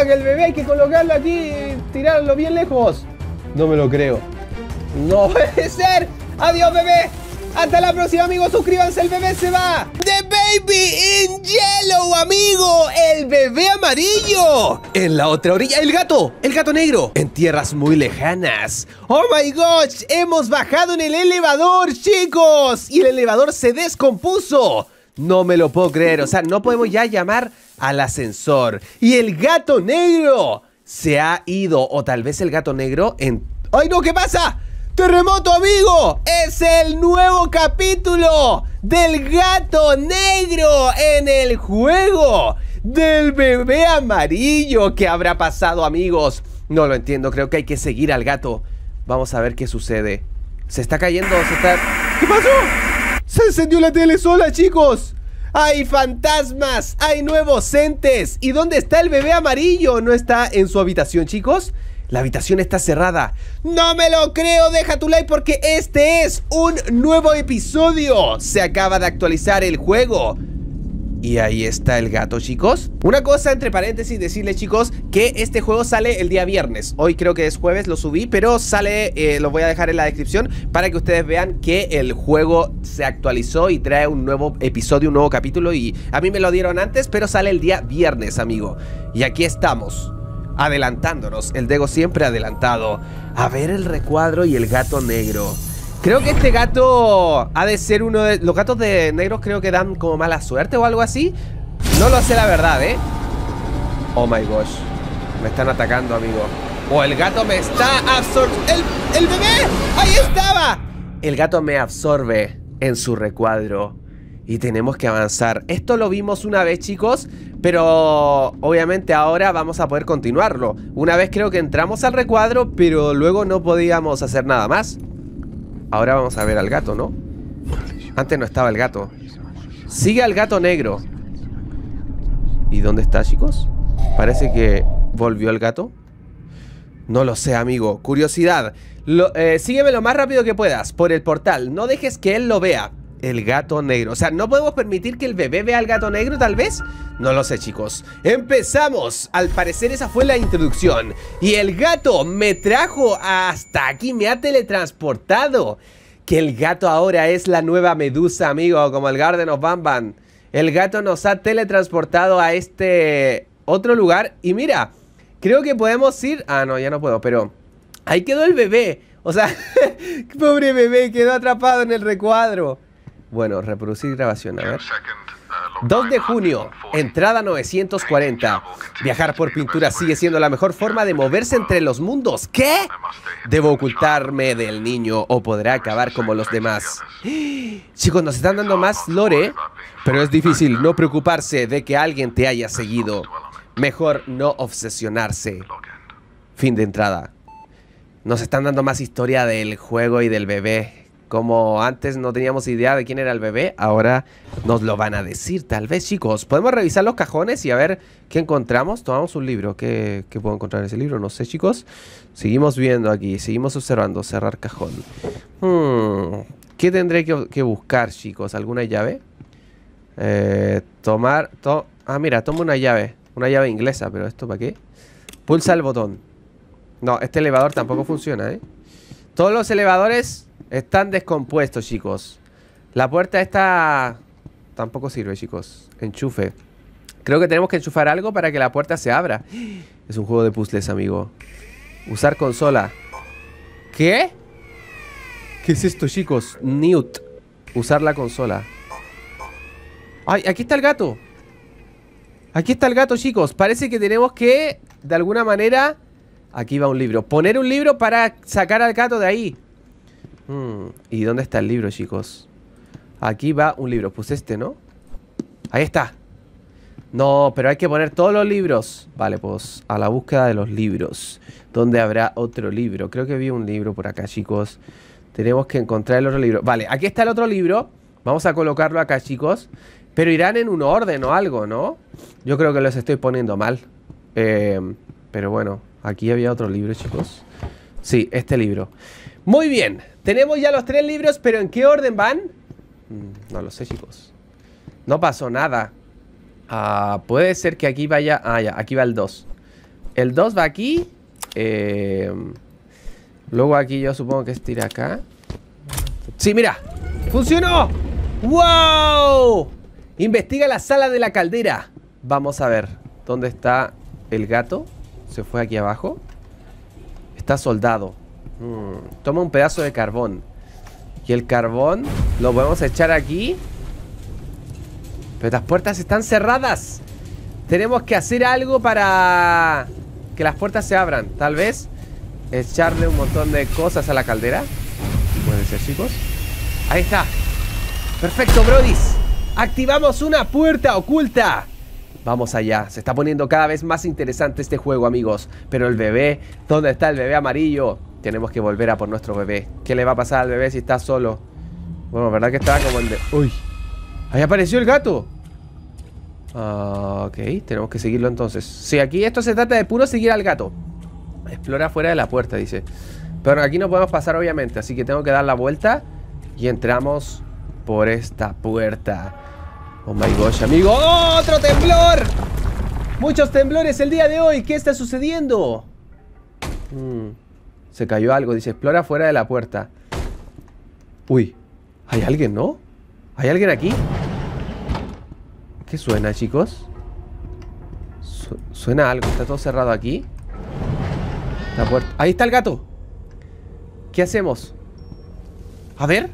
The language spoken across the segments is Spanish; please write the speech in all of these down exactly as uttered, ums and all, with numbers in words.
que el bebé hay que colocarlo aquí y tirarlo bien lejos. No me lo creo. No puede ser. Adiós, bebé. Hasta la próxima, amigos. Suscríbanse, el bebé se va. The baby in yellow, amigo. El bebé amarillo. En la otra orilla, el gato. El gato negro. En tierras muy lejanas. Oh my gosh. Hemos bajado en el elevador, chicos. Y el elevador se descompuso. No me lo puedo creer. O sea, no podemos ya llamar al ascensor. Y el gato negro se ha ido. O tal vez el gato negro en... ¡Ay, no! ¿Qué pasa? ¡Terremoto, amigo! ¡Es el nuevo capítulo del gato negro en el juego del bebé amarillo! ¿Qué habrá pasado, amigos? No lo entiendo, creo que hay que seguir al gato. Vamos a ver qué sucede. Se está cayendo, se está... ¿Qué pasó? Se encendió la tele sola, chicos. ¡Hay fantasmas! ¡Hay nuevos entes! ¿Y dónde está el bebé amarillo? ¿No está en su habitación, chicos? La habitación está cerrada. ¡No me lo creo! Deja tu like porque este es un nuevo episodio. Se acaba de actualizar el juego. Y ahí está el gato, chicos. Una cosa entre paréntesis, decirles, chicos, que este juego sale el día viernes. Hoy creo que es jueves, lo subí, pero sale, eh, lo voy a dejar en la descripción para que ustedes vean que el juego se actualizó y trae un nuevo episodio, un nuevo capítulo. Y a mí me lo dieron antes, pero sale el día viernes, amigo. Y aquí estamos, adelantándonos, el Dego siempre adelantado. A ver el recuadro y el gato negro. Creo que este gato ha de ser uno de... Los gatos de negros creo que dan como mala suerte o algo así. No lo sé la verdad, ¿eh? Oh my gosh. Me están atacando, amigo. Oh, el gato me está absorbiendo. ¡El, el bebé! ¡Ahí estaba! El gato me absorbe en su recuadro. Y tenemos que avanzar. Esto lo vimos una vez, chicos, pero obviamente ahora vamos a poder continuarlo. Una vez creo que entramos al recuadro, pero luego no podíamos hacer nada más. Ahora vamos a ver al gato, ¿no? Antes no estaba el gato. Sigue al gato negro. ¿Y dónde está, chicos? Parece que volvió el gato. No lo sé, amigo. Curiosidad. Lo, eh, sígueme lo más rápido que puedas por el portal. No dejes que él lo vea. El gato negro. O sea, ¿no podemos permitir que el bebé vea al gato negro, tal vez? No lo sé, chicos. ¡Empezamos! Al parecer esa fue la introducción. Y el gato me trajo hasta aquí. Me ha teletransportado. Que el gato ahora es la nueva Medusa, amigo. Como el Garden of Banban. El gato nos ha teletransportado a este otro lugar. Y mira, creo que podemos ir... Ah, no, ya no puedo, pero... Ahí quedó el bebé. O sea, pobre bebé, quedó atrapado en el recuadro. Bueno, reproducir grabación, a ver. dos de junio, entrada novecientos cuarenta. Viajar por pintura sigue siendo la mejor forma de moverse entre los mundos. ¿Qué? Debo ocultarme del niño o podrá acabar como los demás. Chicos, nos están dando más lore, pero es difícil no preocuparse de que alguien te haya seguido. Mejor no obsesionarse. Fin de entrada. Nos están dando más historia del juego y del bebé. Como antes no teníamos idea de quién era el bebé, ahora nos lo van a decir, tal vez, chicos. Podemos revisar los cajones y a ver qué encontramos. Tomamos un libro. ¿Qué, qué puedo encontrar en ese libro? No sé, chicos. Seguimos viendo aquí, seguimos observando. Cerrar cajón. Hmm. ¿Qué tendré que, que buscar, chicos? ¿Alguna llave? Eh, tomar... To ah, mira, tomo una llave. Una llave inglesa, pero ¿esto para qué? Pulsa el botón. No, este elevador tampoco funciona, ¿eh? Todos los elevadores... están descompuestos, chicos. La puerta esta tampoco sirve, chicos. Enchufe. Creo que tenemos que enchufar algo para que la puerta se abra. Es un juego de puzzles, amigo. Usar consola. ¿Qué? ¿Qué es esto, chicos? Newt. Usar la consola. ¡Ay! Aquí está el gato. Aquí está el gato, chicos. Parece que tenemos que, de alguna manera... Aquí va un libro. Poner un libro para sacar al gato de ahí. ¿Y dónde está el libro, chicos? Aquí va un libro. Pues este, ¿no? Ahí está. No, pero hay que poner todos los libros. Vale, pues a la búsqueda de los libros. ¿Dónde habrá otro libro? Creo que vi un libro por acá, chicos. Tenemos que encontrar el otro libro. Vale, aquí está el otro libro. Vamos a colocarlo acá, chicos. Pero irán en un orden o algo, ¿no? Yo creo que los estoy poniendo mal. eh, Pero bueno, aquí había otro libro, chicos. Sí, este libro. Muy bien, tenemos ya los tres libros, pero ¿en qué orden van? No lo sé, chicos. No pasó nada. Ah, puede ser que aquí vaya... Ah, ya, aquí va el dos. El dos va aquí. Eh, luego aquí yo supongo que es tira acá. Sí, mira. ¡Funcionó! ¡Wow! Investiga la sala de la caldera. Vamos a ver. ¿Dónde está el gato? Se fue aquí abajo. Está soldado. Hmm. Toma un pedazo de carbón. Y el carbón lo podemos echar aquí. Pero las puertas están cerradas. Tenemos que hacer algo para que las puertas se abran. Tal vez echarle un montón de cosas a la caldera. Puede ser, chicos. Ahí está. Perfecto, brodis. Activamos una puerta oculta. Vamos allá. Se está poniendo cada vez más interesante este juego, amigos. Pero el bebé, ¿dónde está el bebé amarillo? Tenemos que volver a por nuestro bebé. ¿Qué le va a pasar al bebé si está solo? Bueno, ¿verdad que estaba como el de... Uy, ahí apareció el gato. uh, Ok, tenemos que seguirlo entonces. Sí, aquí esto se trata de puro seguir al gato. Explora fuera de la puerta, dice. Pero aquí no podemos pasar, obviamente. Así que tengo que dar la vuelta. Y entramos por esta puerta. Oh my gosh, amigo. ¡Oh, otro temblor! Muchos temblores el día de hoy. ¿Qué está sucediendo? Hmm, se cayó algo. Dice, explora fuera de la puerta. Uy, hay alguien, ¿no? ¿Hay alguien aquí? ¿Qué suena, chicos? Su suena algo. Está todo cerrado aquí. La puerta. Ahí está el gato. ¿Qué hacemos? A ver.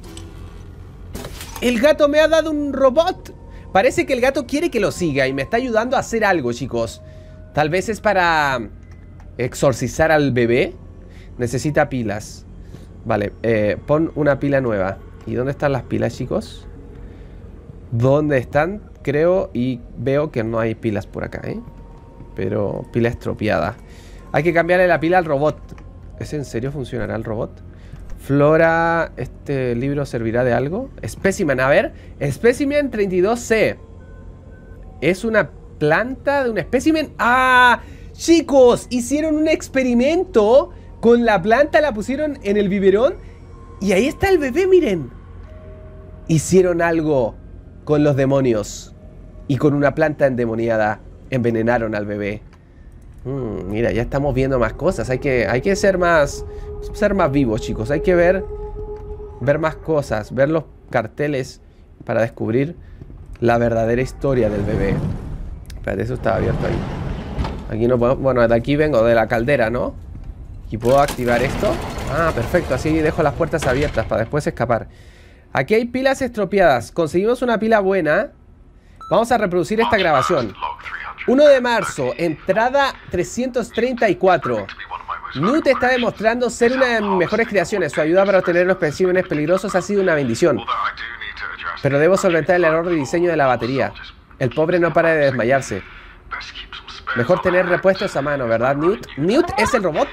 El gato me ha dado un robot. Parece que el gato quiere que lo siga y me está ayudando a hacer algo, chicos. Tal vez es para exorcizar al bebé. Necesita pilas. Vale, eh, pon una pila nueva. ¿Y dónde están las pilas, chicos? ¿Dónde están? Creo y veo que no hay pilas por acá, ¿eh? Pero pila estropeada. Hay que cambiarle la pila al robot. ¿Es en serio? ¿Funcionará el robot? Flora, ¿este libro servirá de algo? Specimen, a ver. Specimen treinta y dos C. ¿Es una planta de un specimen? ¡Ah! Chicos, hicieron un experimento con la planta, la pusieron en el biberón y ahí está el bebé, miren. Hicieron algo con los demonios y con una planta endemoniada envenenaron al bebé. Mm, mira, ya estamos viendo más cosas. Hay que, hay que ser más ser más vivos, chicos. Hay que ver ver más cosas, ver los carteles para descubrir la verdadera historia del bebé. Espérate, eso estaba abierto ahí. Aquí no puedo... Bueno, de aquí vengo, de la caldera, ¿no? Y puedo activar esto. Ah, perfecto, así dejo las puertas abiertas para después escapar. Aquí hay pilas estropeadas. Conseguimos una pila buena. Vamos a reproducir esta grabación. uno de marzo, entrada trescientos treinta y cuatro. Newt está demostrando ser una de mis mejores creaciones. Su ayuda para obtener los especímenes peligrosos ha sido una bendición. Pero debo solventar el error de diseño de la batería. El pobre no para de desmayarse. Mejor tener repuestos a mano, ¿verdad, Newt? ¿Newt es el robot?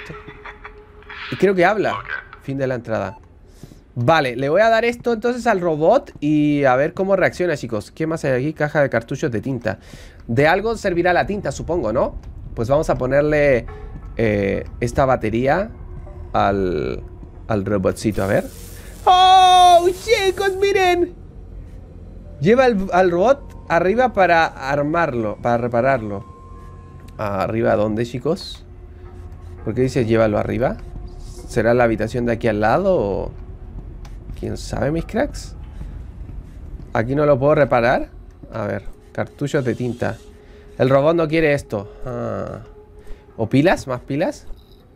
Y creo que habla. Fin de la entrada. Vale, le voy a dar esto entonces al robot y a ver cómo reacciona, chicos. ¿Qué más hay aquí? Caja de cartuchos de tinta. De algo servirá la tinta, supongo, ¿no? Pues vamos a ponerle eh, esta batería al, al robotcito, a ver. ¡Oh, chicos, miren! Lleva al, al robot arriba para armarlo, para repararlo. ¿Arriba dónde, chicos? ¿Por qué dice llévalo arriba? ¿Será la habitación de aquí al lado o...? ¿Quién sabe, mis cracks? ¿Aquí no lo puedo reparar? A ver, cartuchos de tinta. El robot no quiere esto. Ah. ¿O pilas? ¿Más pilas?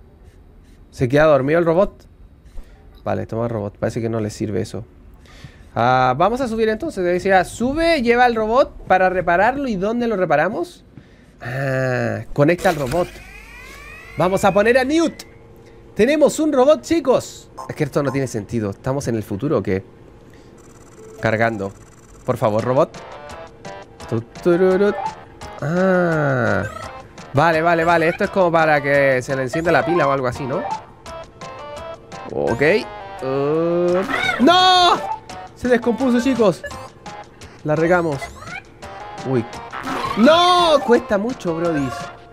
¿Se queda dormido el robot? Vale, toma el robot. Parece que no le sirve eso. Ah, vamos a subir entonces. Decía, sube, lleva el robot para repararlo. ¿Y dónde lo reparamos? Ah, conecta al robot. Vamos a poner a Newt. Tenemos un robot, chicos. Es que esto no tiene sentido. ¿Estamos en el futuro o qué? Cargando. Por favor, robot. Ah. Vale, vale, vale. Esto es como para que se le encienda la pila o algo así, ¿no? Ok. Uh... ¡No! Se descompuso, chicos. La regamos. Uy. ¡No! Cuesta mucho, brodis.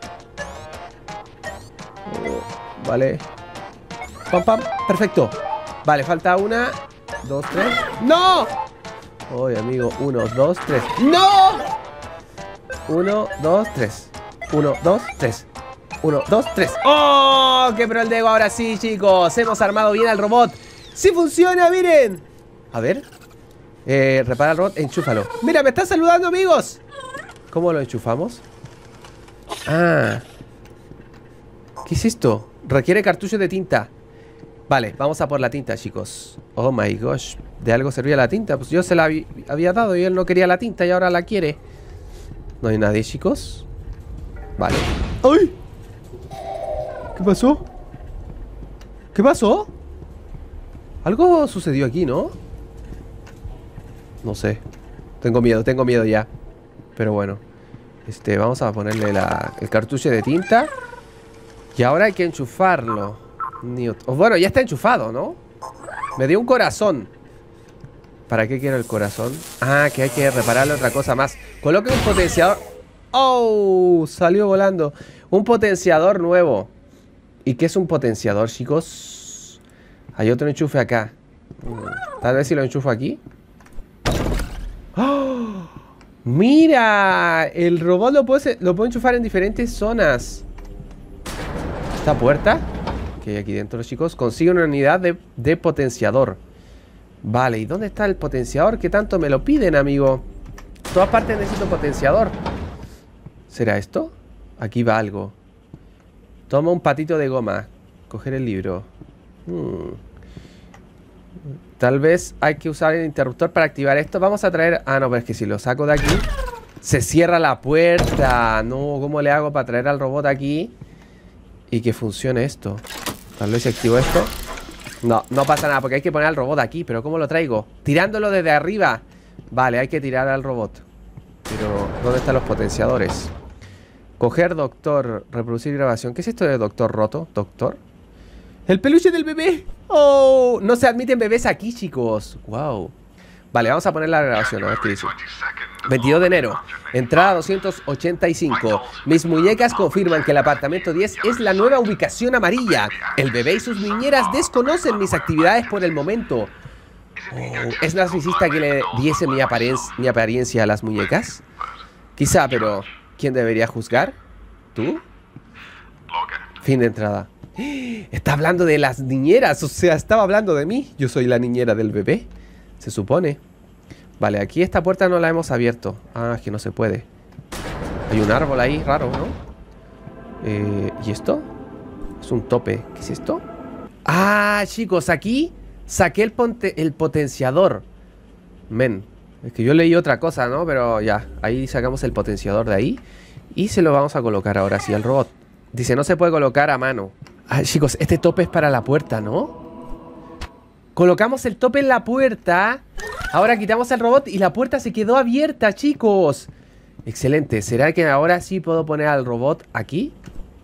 Uh, vale. Pam, pam. Perfecto. Vale, falta una. Dos, tres. ¡No! Oye, amigo. Uno, dos, tres. ¡No! Uno, dos, tres. Uno, dos, tres. Uno, dos, tres. ¡Oh! ¡Qué pro el Dego! Ahora sí, chicos. Hemos armado bien al robot. ¡Sí funciona! ¡Miren! A ver. Eh, repara el robot. Enchúfalo. ¡Mira! ¡Me está saludando, amigos! ¿Cómo lo enchufamos? Ah. ¿Qué es esto? Requiere cartucho de tinta. Vale, vamos a por la tinta, chicos. Oh my gosh. ¿De algo servía la tinta? Pues yo se la había, había dado y él no quería la tinta y ahora la quiere. No hay nadie, chicos. Vale. ¡Ay! ¿Qué pasó? ¿Qué pasó? Algo sucedió aquí, ¿no? No sé. Tengo miedo, tengo miedo ya. Pero bueno. Este, vamos a ponerle la, el cartucho de tinta. Y ahora hay que enchufarlo. Newt. Oh, bueno, ya está enchufado, ¿no? Me dio un corazón. ¿Para qué quiero el corazón? Ah, que hay que repararle otra cosa más. Coloque un potenciador. ¡Oh! Salió volando. Un potenciador nuevo. ¿Y qué es un potenciador, chicos? Hay otro enchufe acá. Tal vez si lo enchufo aquí. ¡Oh! ¡Mira! El robot lo puedo, lo puedo enchufar en diferentes zonas. ¿Esta puerta? Que hay aquí dentro, chicos. Consigue una unidad de, de potenciador. Vale, ¿y dónde está el potenciador? ¿Qué tanto me lo piden, amigo? En todas partes necesito potenciador. ¿Será esto? Aquí va algo. Toma un patito de goma. Coger el libro. Hmm. Tal vez hay que usar el interruptor para activar esto. Vamos a traer... Ah, no, pero es que si lo saco de aquí se cierra la puerta. No, ¿cómo le hago para traer al robot aquí y que funcione esto? Tal vez si activo esto. No, no pasa nada porque hay que poner al robot aquí. Pero ¿cómo lo traigo? Tirándolo desde arriba. Vale, hay que tirar al robot. Pero ¿dónde están los potenciadores? Coger doctor, reproducir grabación. ¿Qué es esto de doctor roto? ¿Doctor? ¡El peluche del bebé! ¡Oh! No se admiten bebés aquí, chicos. ¡Wow! Vale, vamos a poner la grabación, a ver qué dice. veintidós de enero, entrada doscientos ochenta y cinco. Mis muñecas confirman que el apartamento diez es la nueva ubicación amarilla. El bebé y sus niñeras desconocen mis actividades por el momento. Oh, ¿es narcisista que le diese mi, aparien mi apariencia a las muñecas? Quizá, pero ¿quién debería juzgar? ¿Tú? Fin de entrada. Está hablando de las niñeras, o sea, estaba hablando de mí. Yo soy la niñera del bebé, se supone. Vale, aquí esta puerta no la hemos abierto. Ah, es que no se puede. Hay un árbol ahí, raro, ¿no? Eh, ¿Y esto? Es un tope. ¿Qué es esto? Ah, chicos, aquí saqué el, ponte el potenciador. Men, es que yo leí otra cosa, ¿no? Pero ya, ahí sacamos el potenciador de ahí. Y se lo vamos a colocar ahora sí al robot. Dice, no se puede colocar a mano. Ah, chicos, este tope es para la puerta, ¿no? Colocamos el tope en la puerta. Ahora quitamos el robot y la puerta se quedó abierta, chicos. Excelente. ¿Será que ahora sí puedo poner al robot aquí?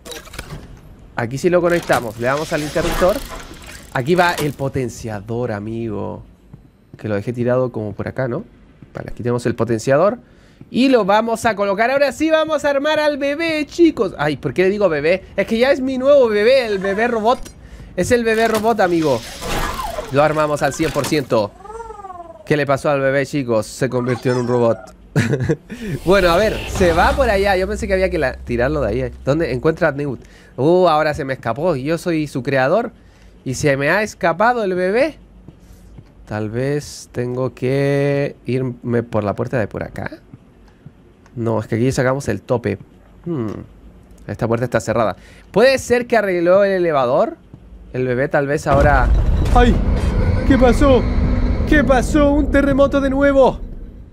Aquí sí lo conectamos. Le damos al interruptor. Aquí va el potenciador, amigo. Que lo dejé tirado como por acá, ¿no? Vale, aquí tenemos el potenciador. Y lo vamos a colocar. Ahora sí vamos a armar al bebé, chicos. Ay, ¿por qué le digo bebé? Es que ya es mi nuevo bebé, el bebé robot. Es el bebé robot, amigo. Lo armamos al cien por ciento. ¿Qué le pasó al bebé, chicos? Se convirtió en un robot. Bueno, a ver, se va por allá. Yo pensé que había que la tirarlo de ahí. ¿Dónde encuentra a Newt? Uh, ahora se me escapó. Y yo soy su creador. Y se me ha escapado el bebé. Tal vez tengo que irme por la puerta de por acá. No, es que aquí sacamos el tope. hmm. Esta puerta está cerrada. ¿Puede ser que arregló el elevador? El bebé tal vez ahora... ¡Ay! ¿Qué pasó? ¿Qué pasó? ¡Un terremoto de nuevo!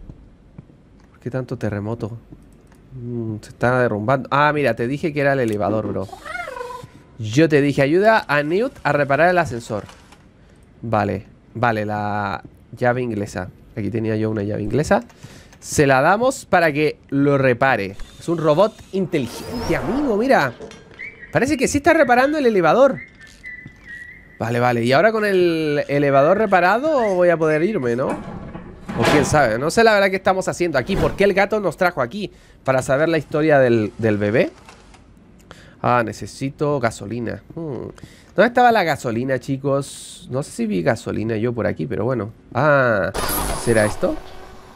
¿Por qué tanto terremoto? Mm, se está derrumbando. Ah, mira, te dije que era el elevador, bro. Yo te dije, ayuda a Newt a reparar el ascensor. Vale, vale, la llave inglesa. Aquí tenía yo una llave inglesa. Se la damos para que lo repare. Es un robot inteligente, amigo, mira. Parece que sí está reparando el elevador. Vale, vale, y ahora con el elevador reparado voy a poder irme, ¿no? O quién sabe, no sé la verdad qué estamos haciendo aquí. ¿Por qué el gato nos trajo aquí? Para saber la historia del, del bebé. Ah, necesito gasolina. hmm. ¿Dónde estaba la gasolina, chicos? No sé si vi gasolina yo por aquí, pero bueno. Ah, ¿será esto?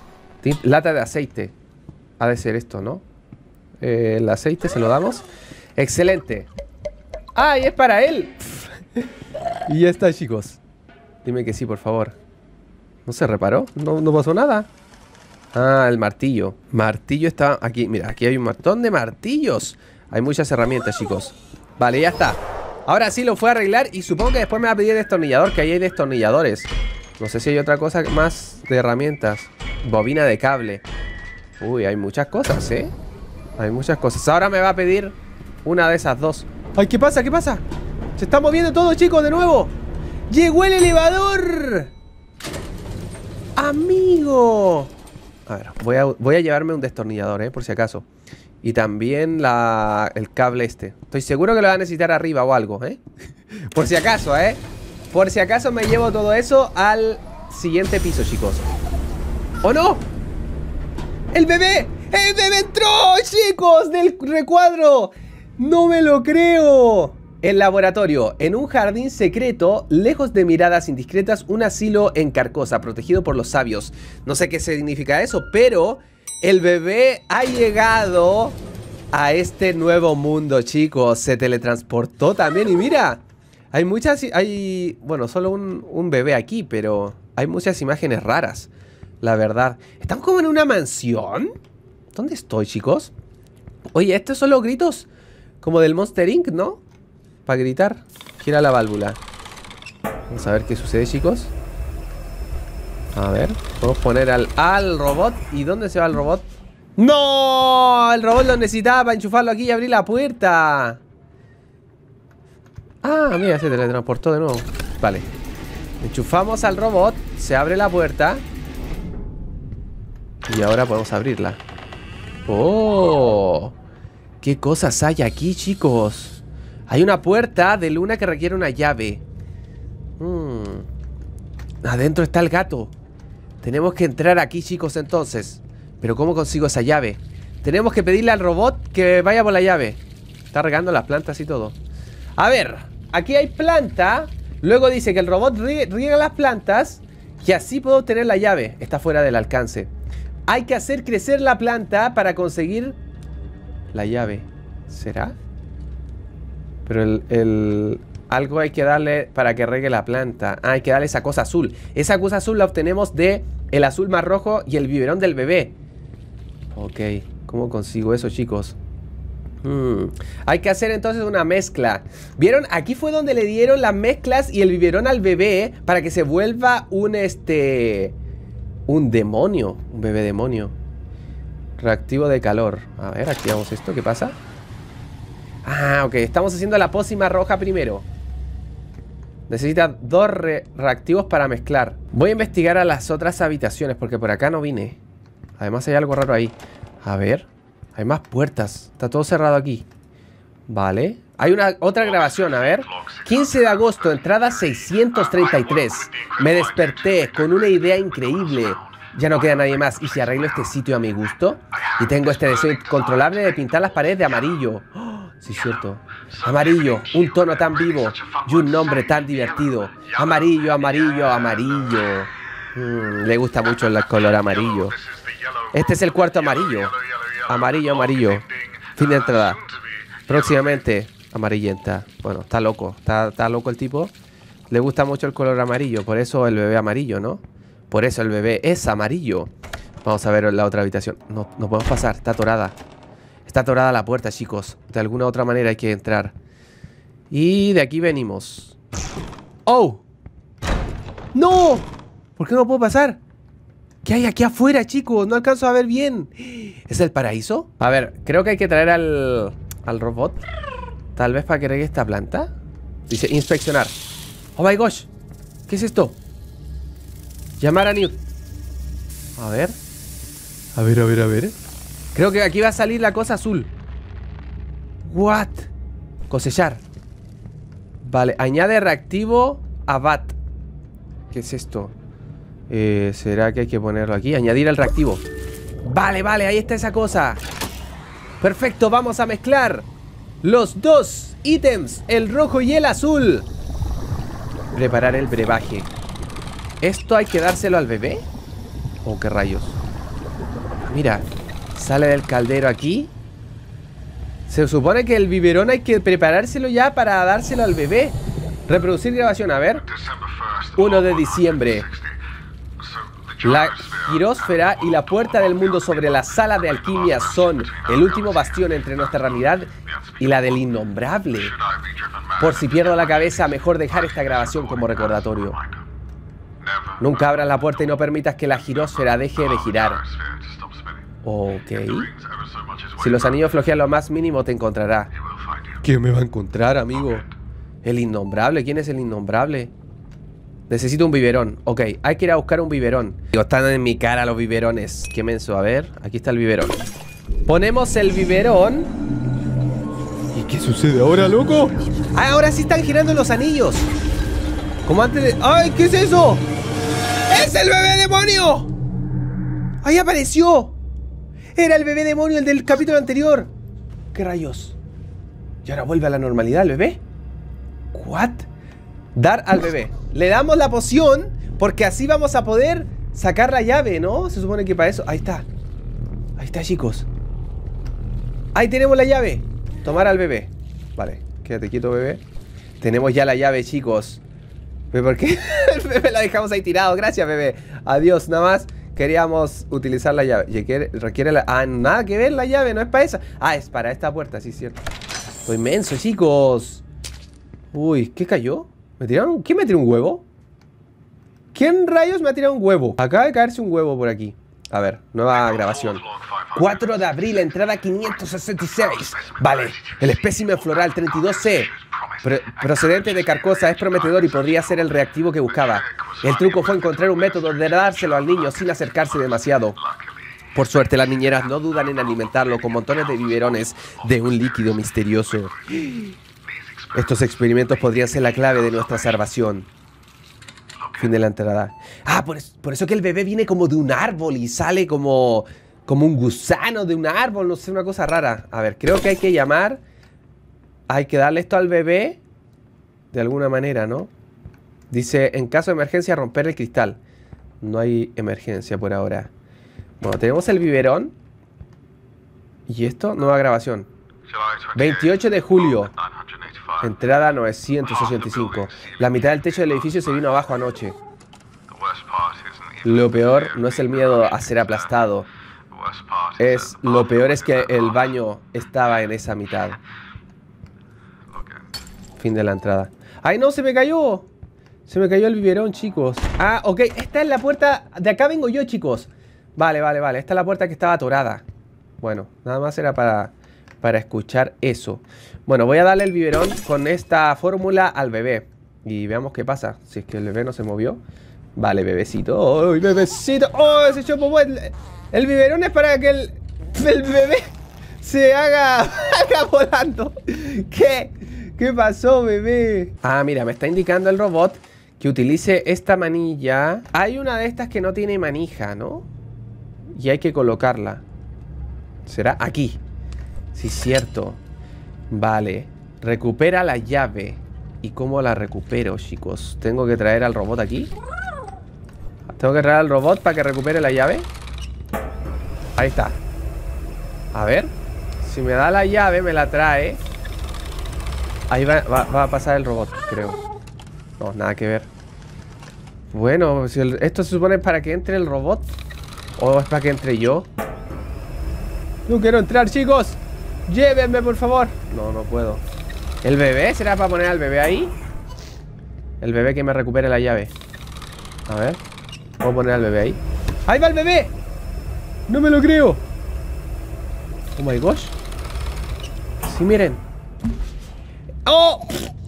Lata de aceite. Ha de ser esto, ¿no? Eh, el aceite se lo damos. Excelente. ¡Ay, es para él! Y ya está, chicos. Dime que sí, por favor. ¿No se reparó? ¿No, no pasó nada? Ah, el martillo. Martillo está aquí. Mira, aquí hay un montón de martillos. Hay muchas herramientas, chicos. Vale, ya está. Ahora sí lo fue a arreglar. Y supongo que después me va a pedir destornillador, que ahí hay destornilladores. No sé si hay otra cosa más de herramientas. Bobina de cable. Uy, hay muchas cosas, ¿eh? Hay muchas cosas. Ahora me va a pedir una de esas dos. ¡Ay, qué pasa! ¿Qué pasa? Se está moviendo todo, chicos, de nuevo. ¡Llegó el elevador! ¡Amigo! A ver, voy a, voy a llevarme un destornillador, ¿eh? Por si acaso. Y también la, el cable este. Estoy seguro que lo va a necesitar arriba o algo, ¿eh? Por si acaso, ¿eh? Por si acaso me llevo todo eso al siguiente piso, chicos. ¡Oh, no! ¡El bebé! ¡El bebé entró, chicos! ¡Del recuadro! ¡No me lo creo! El laboratorio. En un jardín secreto, lejos de miradas indiscretas, un asilo en Carcosa, protegido por los sabios. No sé qué significa eso, pero el bebé ha llegado a este nuevo mundo, chicos. Se teletransportó también y mira, hay muchas... hay Bueno, solo un, un bebé aquí, pero hay muchas imágenes raras, la verdad. ¿Estamos como en una mansión? ¿Dónde estoy, chicos? Oye, estos son los gritos como del Monster incorporated, ¿no? Para gritar. Gira la válvula. Vamos a ver qué sucede, chicos. A ver, podemos poner al, al robot. ¿Y dónde se va el robot? ¡No! El robot lo necesitaba para enchufarlo aquí y abrir la puerta. Ah, mira, se teletransportó de nuevo. Vale. Enchufamos al robot. Se abre la puerta. Y ahora podemos abrirla. ¡Oh! ¿Qué cosas hay aquí, chicos? Hay una puerta de luna que requiere una llave. Hmm. Adentro está el gato. Tenemos que entrar aquí, chicos, entonces. Pero ¿cómo consigo esa llave? Tenemos que pedirle al robot que vaya por la llave. Está regando las plantas y todo. A ver, aquí hay planta. Luego dice que el robot riega las plantas y así puedo obtener la llave. Está fuera del alcance. Hay que hacer crecer la planta para conseguir la llave. ¿Será? Pero el, el... algo hay que darle para que regue la planta. Ah, hay que darle esa cosa azul. Esa cosa azul la obtenemos de el azul más rojo y el biberón del bebé. Ok, ¿cómo consigo eso, chicos? Hmm. Hay que hacer entonces una mezcla. ¿Vieron? Aquí fue donde le dieron las mezclas y el biberón al bebé para que se vuelva un este... un demonio. Un bebé demonio. Reactivo de calor. A ver, activamos esto, ¿qué pasa? Ah, ok, estamos haciendo la pócima roja primero. Necesita dos re reactivos para mezclar. Voy a investigar a las otras habitaciones porque por acá no vine. Además hay algo raro ahí. A ver, hay más puertas. Está todo cerrado aquí. Vale. Hay una otra grabación, a ver. quince de agosto, entrada seiscientos treinta y tres. Me desperté con una idea increíble. Ya no queda nadie más. ¿Y si arreglo este sitio a mi gusto? Y tengo este deseo incontrolable de pintar las paredes de amarillo. ¡Oh! Sí, cierto. Amarillo, un tono tan vivo y un nombre tan divertido. Amarillo, amarillo, amarillo. Mm, le gusta mucho el color amarillo. Este es el cuarto amarillo. Amarillo, amarillo. Fin de entrada. Próximamente, amarillenta. Bueno, está loco. Está, está loco el tipo. Le gusta mucho el color amarillo. Por eso el bebé amarillo, ¿no? Por eso el bebé es amarillo. Vamos a ver la otra habitación. No, no podemos pasar, está atorada. Está atorada la puerta, chicos. De alguna otra manera hay que entrar. Y de aquí venimos. ¡Oh! ¡No! ¿Por qué no puedo pasar? ¿Qué hay aquí afuera, chicos? No alcanzo a ver bien. ¿Es el paraíso? A ver, creo que hay que traer al, al robot. Tal vez para que regue esta planta. Dice inspeccionar. ¡Oh my gosh! ¿Qué es esto? Llamar a Newt. A ver. A ver, a ver, a ver. Creo que aquí va a salir la cosa azul. What? Cosechar. Vale, añade reactivo a B A T. ¿Qué es esto? Eh, ¿Será que hay que ponerlo aquí? Añadir el reactivo. Vale, vale, ahí está esa cosa. Perfecto, vamos a mezclar los dos ítems, el rojo y el azul. Preparar el brebaje. ¿Esto hay que dárselo al bebé? ¿O qué rayos? Mira, sale del caldero aquí. Se supone que el biberón hay que preparárselo ya para dárselo al bebé. Reproducir grabación, a ver. uno de diciembre. La girósfera y la puerta del mundo sobre la sala de alquimia son el último bastión entre nuestra realidad y la del innombrable. Por si pierdo la cabeza, mejor dejar esta grabación como recordatorio. Nunca abras la puerta y no permitas que la girósfera deje de girar. Ok. Si los anillos flojean lo más mínimo, te encontrará. ¿Quién me va a encontrar, amigo? El innombrable. ¿Quién es el innombrable? Necesito un biberón. Ok, hay que ir a buscar un biberón. Digo, están en mi cara los biberones. Qué menso. A ver, aquí está el biberón. Ponemos el biberón. ¿Y qué sucede ahora, loco? Ah, ahora sí están girando los anillos. Como antes de... ¡Ay, qué es eso! ¡Es el bebé demonio! ¡Ahí apareció! Era el bebé demonio, el del capítulo anterior. ¿Qué rayos? Y ahora vuelve a la normalidad el bebé. ¿What? Dar al bebé. Le damos la poción porque así vamos a poder sacar la llave, ¿no? Se supone que para eso... Ahí está. Ahí está, chicos. Ahí tenemos la llave. Tomar al bebé. Vale, quédate quieto, bebé. Tenemos ya la llave, chicos. ¿Por qué? El bebé la dejamos ahí tirado. Gracias, bebé. Adiós, nada más. Queríamos utilizar la llave. Requiere, requiere la... Ah, nada que ver la llave, no es para esa. Ah, es para esta puerta, sí, cierto. Estoy inmenso, chicos. Uy, ¿qué cayó? ¿Me tiraron? ¿Quién me tiró un huevo? ¿Quién rayos me ha tirado un huevo? Acaba de caerse un huevo por aquí. A ver, nueva grabación. cuatro de abril, entrada quinientos sesenta y seis. Vale, el espécimen floral treinta y dos C Pro procedente de Carcosa es prometedor y podría ser el reactivo que buscaba. El truco fue encontrar un método de dárselo al niño sin acercarse demasiado. Por suerte, las niñeras no dudan en alimentarlo con montones de biberones de un líquido misterioso. Estos experimentos podrían ser la clave de nuestra salvación. Fin de la entrada. Ah, por eso, por eso que el bebé viene como de un árbol y sale como, como un gusano de un árbol. No sé, una cosa rara. A ver, creo que hay que llamar... Hay que darle esto al bebé de alguna manera, ¿no? Dice, en caso de emergencia, romper el cristal. No hay emergencia por ahora. Bueno, tenemos el biberón. ¿Y esto? Nueva grabación. veintiocho de julio. Entrada novecientos ochenta y cinco. La mitad del techo del edificio se vino abajo anoche. Lo peor no es el miedo a ser aplastado. Es, lo peor es que el baño estaba en esa mitad. Fin de la entrada. ¡Ay, no! ¡Se me cayó! Se me cayó el biberón, chicos. Ah, ok. Esta es la puerta... De acá vengo yo, chicos. Vale, vale, vale. Esta es la puerta que estaba atorada. Bueno, nada más era para... Para escuchar eso. Bueno, voy a darle el biberón con esta fórmula al bebé. Y veamos qué pasa. Si es que el bebé no se movió. Vale, bebecito. ¡Ay, bebecito! ¡Oh, ese chopo! El, el biberón es para que el... El bebé se haga... Haga volando. ¿Qué? ¿Qué pasó, bebé? Ah, mira, me está indicando el robot que utilice esta manilla. Hay una de estas que no tiene manija, ¿no? Y hay que colocarla. ¿Será? Aquí. Sí, cierto. Vale. Recupera la llave. ¿Y cómo la recupero, chicos? ¿Tengo que traer al robot aquí? ¿Tengo que traer al robot para que recupere la llave? Ahí está. A ver. Si me da la llave, me la trae. Ahí va, va, va a pasar el robot, creo. No, nada que ver. Bueno, si el, esto se supone para que entre el robot. ¿O es para que entre yo? No quiero entrar, chicos. Llévenme, por favor. No, no puedo. ¿El bebé? ¿Será para poner al bebé ahí? El bebé que me recupere la llave. A ver. ¿Puedo poner al bebé ahí? ¡Ahí va el bebé! No me lo creo. Oh my gosh. Sí, miren. ¡Oh!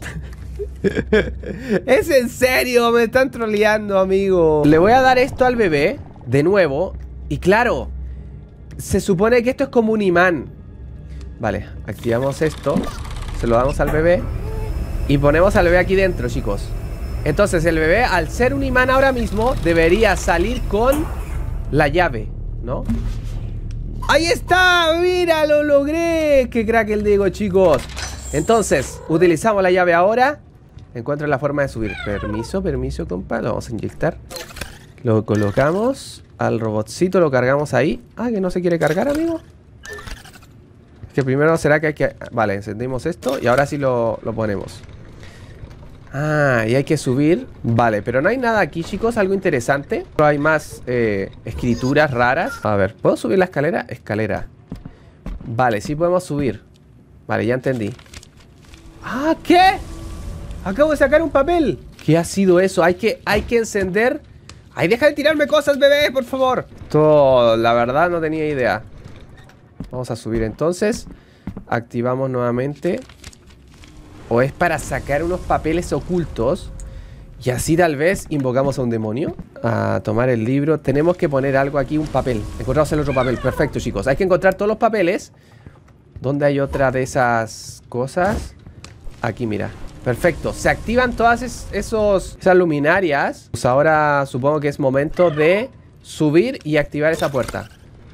Es en serio, me están troleando, amigo. Le voy a dar esto al bebé de nuevo. Y claro, se supone que esto es como un imán. Vale, activamos esto. Se lo damos al bebé. Y ponemos al bebé aquí dentro, chicos. Entonces el bebé, al ser un imán ahora mismo, debería salir con la llave, ¿no? ¡Ahí está! ¡Mira, lo logré! ¡Qué crack el Diego, chicos! Entonces, utilizamos la llave ahora. Encuentro la forma de subir. Permiso, permiso, compa. Lo vamos a inyectar. Lo colocamos al robotcito, lo cargamos ahí. Ah, que no se quiere cargar, amigo. Que primero será que hay que... Vale, encendimos esto y ahora sí lo, lo ponemos. Ah, y hay que subir. Vale, pero no hay nada aquí, chicos. Algo interesante. Pero hay más eh, escrituras raras. A ver, ¿puedo subir la escalera? Escalera. Vale, sí podemos subir. Vale, ya entendí. Ah, ¿qué? Acabo de sacar un papel. ¿Qué ha sido eso? Hay que, hay que encender... ¡Ay, deja de tirarme cosas, bebé, por favor! Todo, la verdad no tenía idea. Vamos a subir entonces. Activamos nuevamente. O es para sacar unos papeles ocultos. Y así tal vez invocamos a un demonio. A tomar el libro. Tenemos que poner algo aquí, un papel. Encontramos el otro papel, perfecto, chicos. Hay que encontrar todos los papeles. ¿Dónde hay otra de esas cosas? Aquí, mira. Perfecto, se activan todas es, esos, esas luminarias. Pues ahora supongo que es momento de subir y activar esa puerta.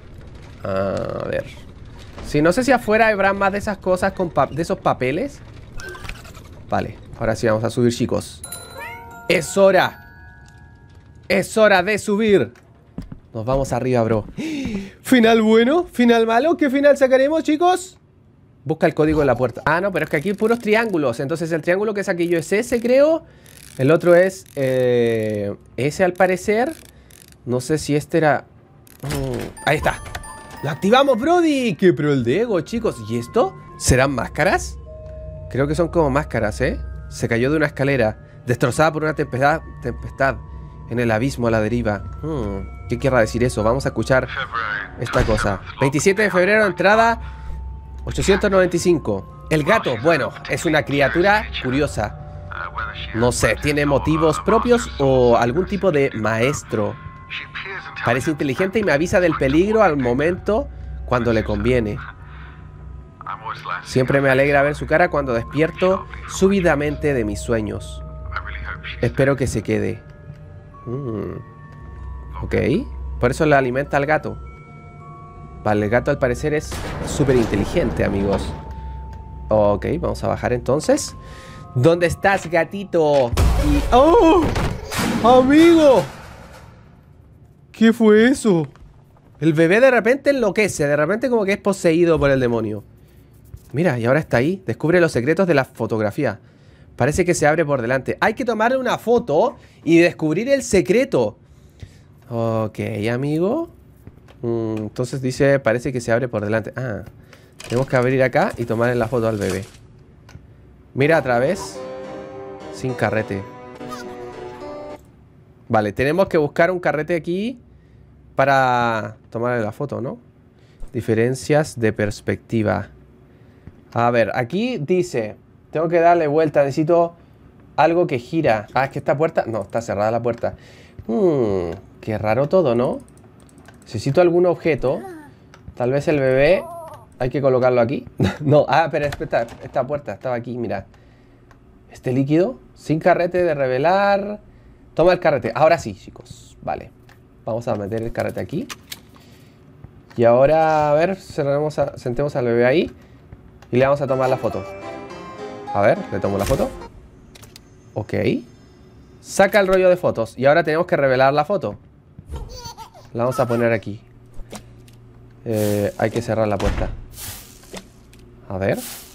A ver. Sí, no sé si afuera habrá más de esas cosas con de esos papeles. Vale, ahora sí vamos a subir, chicos. ¡Es hora! ¡Es hora de subir! Nos vamos arriba, bro. ¿Final bueno? ¿Final malo? ¿Qué final sacaremos, chicos? Busca el código de la puerta. Ah, no, pero es que aquí hay puros triángulos. Entonces el triángulo que saqué yo es ese, creo. El otro es eh, ese, al parecer. No sé si este era... Mm, ahí está. ¡Lo activamos, Brody! ¡Qué pro el de ego, chicos! ¿Y esto? ¿Serán máscaras? Creo que son como máscaras, ¿eh? Se cayó de una escalera. Destrozada por una tempestad, tempestad en el abismo a la deriva. Hmm, ¿qué querrá decir eso? Vamos a escuchar esta cosa. veintisiete de febrero, entrada... ochocientos noventa y cinco. El gato, bueno, es una criatura curiosa. No sé, tiene motivos propios o algún tipo de maestro. Parece inteligente y me avisa del peligro al momento cuando le conviene. Siempre me alegra ver su cara cuando despierto súbitamente de mis sueños. Espero que se quede. Mm. Ok, por eso le alimenta al gato. Vale, el gato al parecer es súper inteligente, amigos. Ok, vamos a bajar entonces. ¿Dónde estás, gatito? Y... ¡Oh! ¡Amigo! ¿Qué fue eso? El bebé de repente enloquece. De repente como que es poseído por el demonio. Mira, y ahora está ahí. Descubre los secretos de la fotografía. Parece que se abre por delante. Hay que tomarle una foto y descubrir el secreto. Ok, amigo. Entonces dice, parece que se abre por delante. Ah, tenemos que abrir acá y tomarle la foto al bebé. Mira a través. Sin carrete. Vale, tenemos que buscar un carrete aquí para tomarle la foto, ¿no? Diferencias de perspectiva. A ver, aquí dice, tengo que darle vuelta, necesito algo que gira. Ah, es que esta puerta... No, está cerrada la puerta. Hmm, qué raro todo, ¿no? Necesito algún objeto. Tal vez el bebé... Hay que colocarlo aquí. No, ah, pero esta, esta puerta estaba aquí, mira. Este líquido. Sin carrete de revelar. Toma el carrete. Ahora sí, chicos. Vale. Vamos a meter el carrete aquí. Y ahora, a ver, cerramos a, sentemos al bebé ahí. Y le vamos a tomar la foto. A ver, le tomo la foto. Ok. Saca el rollo de fotos. Y ahora tenemos que revelar la foto. La vamos a poner aquí. Eh, hay que cerrar la puerta. A ver.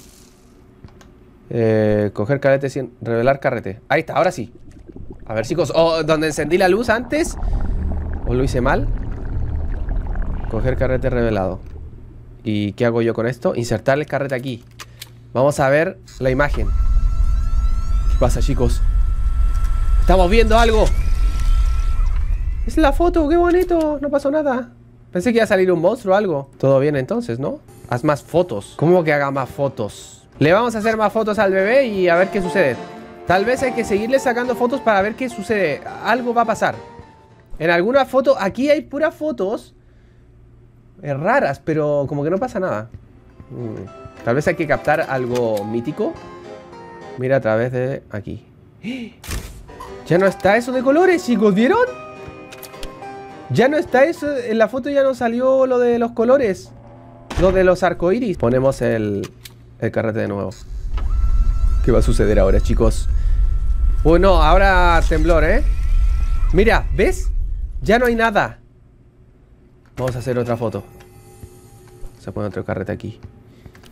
Eh, coger carrete sin... Revelar carrete. Ahí está, ahora sí. A ver, chicos. Oh, donde encendí la luz antes. ¿O lo hice mal? Coger carrete revelado. ¿Y qué hago yo con esto? Insertar el carrete aquí. Vamos a ver la imagen. ¿Qué pasa, chicos? Estamos viendo algo. Es la foto, qué bonito. No pasó nada. Pensé que iba a salir un monstruo o algo. Todo bien entonces, ¿no? Haz más fotos. ¿Cómo que haga más fotos? Le vamos a hacer más fotos al bebé y a ver qué sucede. Tal vez hay que seguirle sacando fotos para ver qué sucede. Algo va a pasar. En alguna foto... Aquí hay puras fotos eh, raras, pero como que no pasa nada. hmm. Tal vez hay que captar algo mítico. Mira a través de aquí. Ya no está eso de colores, chicos. ¿Vieron? Ya no está eso. En la foto ya no salió lo de los colores. Lo de los arcoíris. Ponemos el, el carrete de nuevo. ¿Qué va a suceder ahora, chicos? Uy, no, ahora temblor, ¿eh? Mira, ¿ves? Ya no hay nada. Vamos a hacer otra foto. Se pone otro carrete aquí.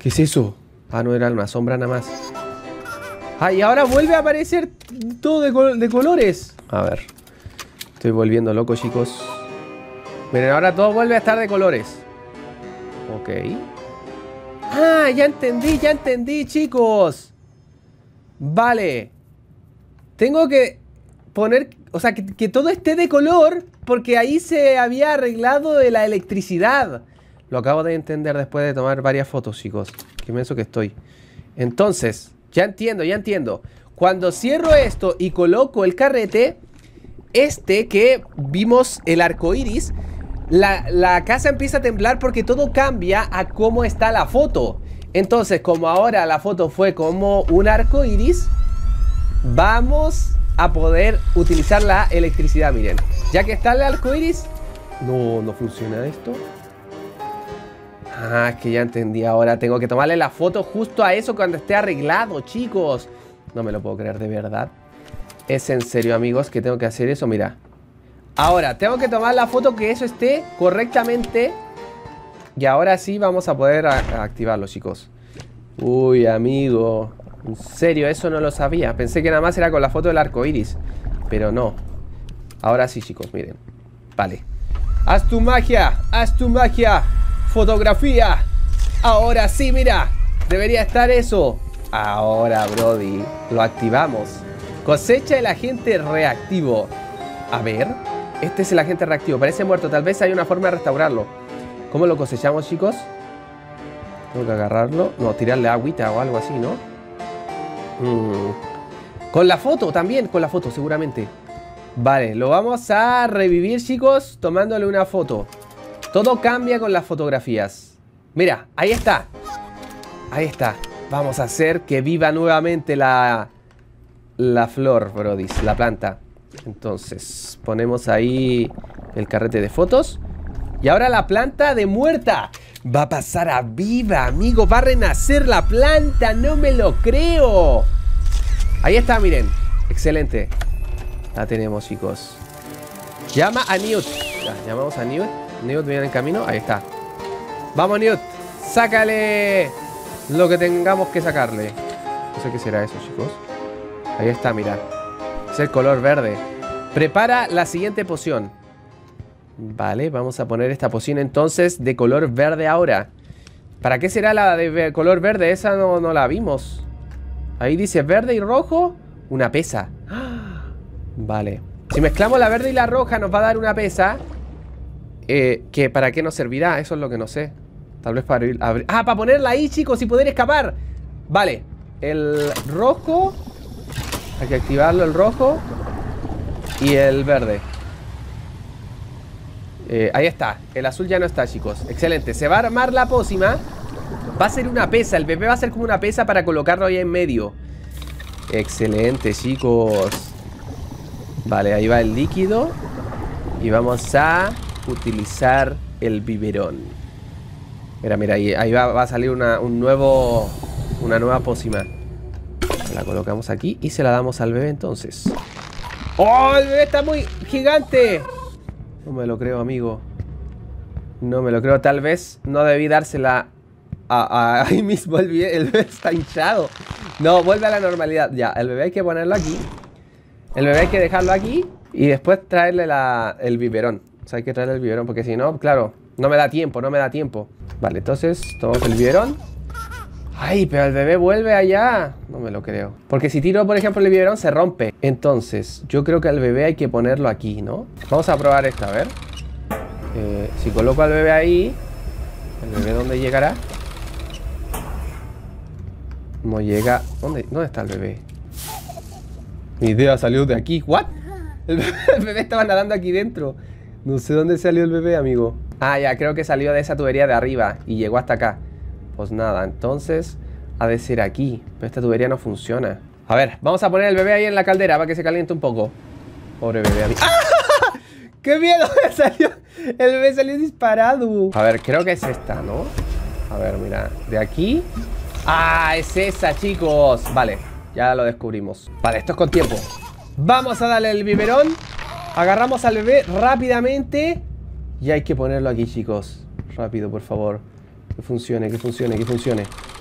¿Qué es eso? Ah, no, era una sombra nada más. Ah, y ahora vuelve a aparecer todo de, col de colores. A ver. Estoy volviendo loco, chicos. Miren, ahora todo vuelve a estar de colores. Ok. Ah, ya entendí, ya entendí, chicos. Vale. Tengo que poner... O sea, que, que todo esté de color, porque ahí se había arreglado de la electricidad. Lo acabo de entender después de tomar varias fotos, chicos. Qué inmenso que estoy. Entonces, ya entiendo, ya entiendo. Cuando cierro esto y coloco el carrete, este que vimos el arco iris, la, la casa empieza a temblar porque todo cambia a cómo está la foto. Entonces, como ahora la foto fue como un arco iris, vamos a poder utilizar la electricidad, miren. Ya que está el arco iris. No, no funciona esto. Ah, es que ya entendí. Ahora tengo que tomarle la foto justo a eso cuando esté arreglado, chicos. No me lo puedo creer, de verdad. Es en serio, amigos, que tengo que hacer eso, mira. Ahora, tengo que tomar la foto que eso esté correctamente. Y ahora sí vamos a poder a a activarlo, chicos. Uy, amigo. En serio, eso no lo sabía. Pensé que nada más era con la foto del arco iris. Pero no. Ahora sí, chicos, miren. Vale. Haz tu magia, haz tu magia. Fotografía. Ahora sí, mira. Debería estar eso. Ahora, brody. Lo activamos. Cosecha el agente reactivo. A ver. Este es el agente reactivo. Parece muerto. Tal vez hay una forma de restaurarlo. ¿Cómo lo cosechamos, chicos? Tengo que agarrarlo. No, tirarle agüita o algo así, ¿no? Mm. Con la foto también. Con la foto, seguramente. Vale, lo vamos a revivir, chicos, tomándole una foto. Todo cambia con las fotografías. Mira, ahí está. Ahí está. Vamos a hacer que viva nuevamente la, la flor, brodis, la planta. Entonces, ponemos ahí el carrete de fotos. Y ahora la planta de muerta va a pasar a viva, amigo. Va a renacer la planta, no me lo creo. Ahí está, miren. Excelente. La tenemos, chicos. Llama a Newt. Ya, llamamos a Newt. Newt viene en camino. Ahí está. Vamos, Newt. Sácale lo que tengamos que sacarle. No sé qué será eso, chicos. Ahí está, mira. Es el color verde. Prepara la siguiente poción. Vale, vamos a poner esta poción entonces de color verde ahora. ¿Para qué será la de color verde? Esa no, no la vimos. Ahí dice verde y rojo. Una pesa. Vale. Si mezclamos la verde y la roja nos va a dar una pesa. Eh, que ¿para qué nos servirá? Eso es lo que no sé. Tal vez para abrir, abrir. Ah, para ponerla ahí, chicos, y poder escapar. Vale. El rojo. Hay que activarlo, el rojo. Y el verde. Eh, ahí está. El azul ya no está, chicos. Excelente. Se va a armar la pócima. Va a ser una pesa. El bebé va a ser como una pesa para colocarlo ahí en medio. Excelente, chicos. Vale, ahí va el líquido. Y vamos a utilizar el biberón. Mira, mira, ahí, ahí va, va a salir una, un nuevo, una nueva pócima. La colocamos aquí y se la damos al bebé entonces. ¡Oh, el bebé está muy gigante! No me lo creo, amigo. No me lo creo. Tal vez no debí dársela a, a, ahí mismo. El bebé, el bebé está hinchado. No, vuelve a la normalidad. Ya, el bebé hay que ponerlo aquí. El bebé hay que dejarlo aquí. Y después traerle la, el biberón. O sea, hay que traerle el biberón. Porque si no, claro, no me da tiempo, no me da tiempo. Vale, entonces tomamos el biberón. Ay, pero el bebé vuelve allá. No me lo creo. Porque si tiro, por ejemplo, el biberón se rompe. Entonces, yo creo que al bebé hay que ponerlo aquí, ¿no? Vamos a probar esta, a ver. Eh, si coloco al bebé ahí, ¿el bebé dónde llegará? No llega. ¿Dónde, dónde está el bebé? Mi idea salió de aquí. ¿What? El bebé, el bebé estaba nadando aquí dentro. No sé dónde salió el bebé, amigo. Ah, ya, creo que salió de esa tubería de arriba y llegó hasta acá. Pues nada, entonces ha de ser aquí. Pero esta tubería no funciona. A ver, vamos a poner el bebé ahí en la caldera para que se caliente un poco. Pobre bebé. ¡Ah! ¡Qué miedo! Salió, el bebé salió disparado. A ver, creo que es esta, ¿no? A ver, mira, de aquí. ¡Ah! Es esa, chicos. Vale, ya lo descubrimos. Vale, esto es con tiempo. Vamos a darle el biberón. Agarramos al bebé rápidamente. Y hay que ponerlo aquí, chicos. Rápido, por favor. Que funcione, que funcione, que funcione.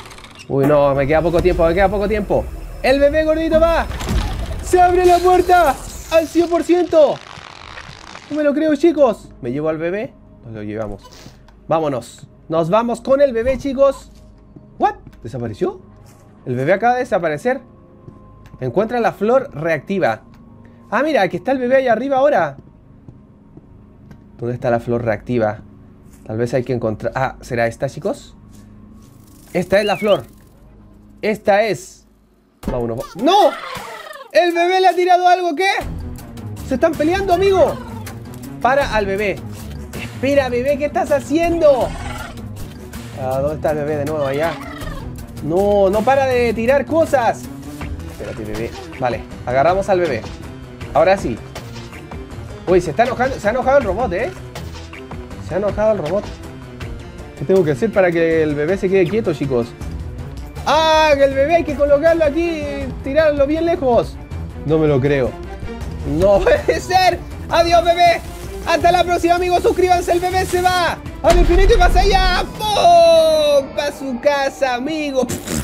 Uy, no, me queda poco tiempo, me queda poco tiempo. El bebé gordito va. ¡Se abre la puerta! ¡Al cien por ciento! No me lo creo, chicos. ¿Me llevo al bebé? Nos lo llevamos. Vámonos. Nos vamos con el bebé, chicos. ¿What? ¿Desapareció? El bebé acaba de desaparecer. Encuentra la flor reactiva. Ah, mira, aquí está el bebé ahí arriba ahora. ¿Dónde está la flor reactiva? Tal vez hay que encontrar... Ah, ¿será esta, chicos? Esta es la flor. Esta es... Vámonos. ¡No! ¡El bebé le ha tirado algo! ¿Qué? ¡Se están peleando, amigo! Para al bebé. Espera, bebé, ¿qué estás haciendo? Ah, ¿dónde está el bebé de nuevo? Allá. No, no para de tirar cosas. Espérate, bebé. Vale, agarramos al bebé. Ahora sí. Uy, se está enojando. Se ha enojado el robot, ¿eh? Se ha enojado el robot. ¿Qué tengo que hacer para que el bebé se quede quieto, chicos? ¡Ah! Que el bebé hay que colocarlo aquí y tirarlo bien lejos. No me lo creo. ¡No puede ser! ¡Adiós, bebé! ¡Hasta la próxima, amigos! ¡Suscríbanse! ¡El bebé se va! ¡Al infinito y más allá! ¡Pum! ¡Para su casa, amigo!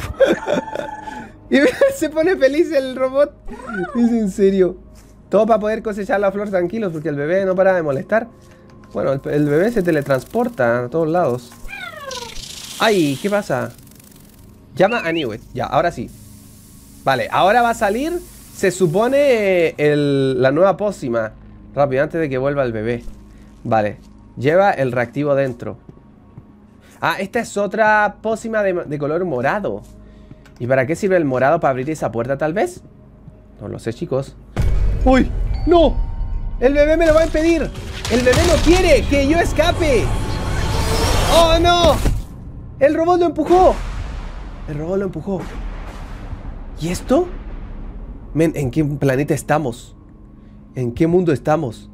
Y se pone feliz el robot. Es en serio. Todo para poder cosechar la flor tranquilos, porque el bebé no para de molestar. Bueno, el, el bebé se teletransporta a todos lados. ¡Ay! ¿Qué pasa? Llama a Newt. Ya, ahora sí. Vale, ahora va a salir, se supone, el, la nueva pócima. Rápido, antes de que vuelva el bebé. Vale, lleva el reactivo dentro. Ah, esta es otra pócima de, de color morado. ¿Y para qué sirve el morado? ¿Para abrir esa puerta, tal vez? No lo sé, chicos. ¡Uy! ¡No! ¡El bebé me lo va a impedir! ¡El bebé no quiere que yo escape! ¡Oh, no! ¡El robot lo empujó! El robot lo empujó. ¿Y esto? Men, ¿en qué planeta estamos? ¿En qué mundo estamos?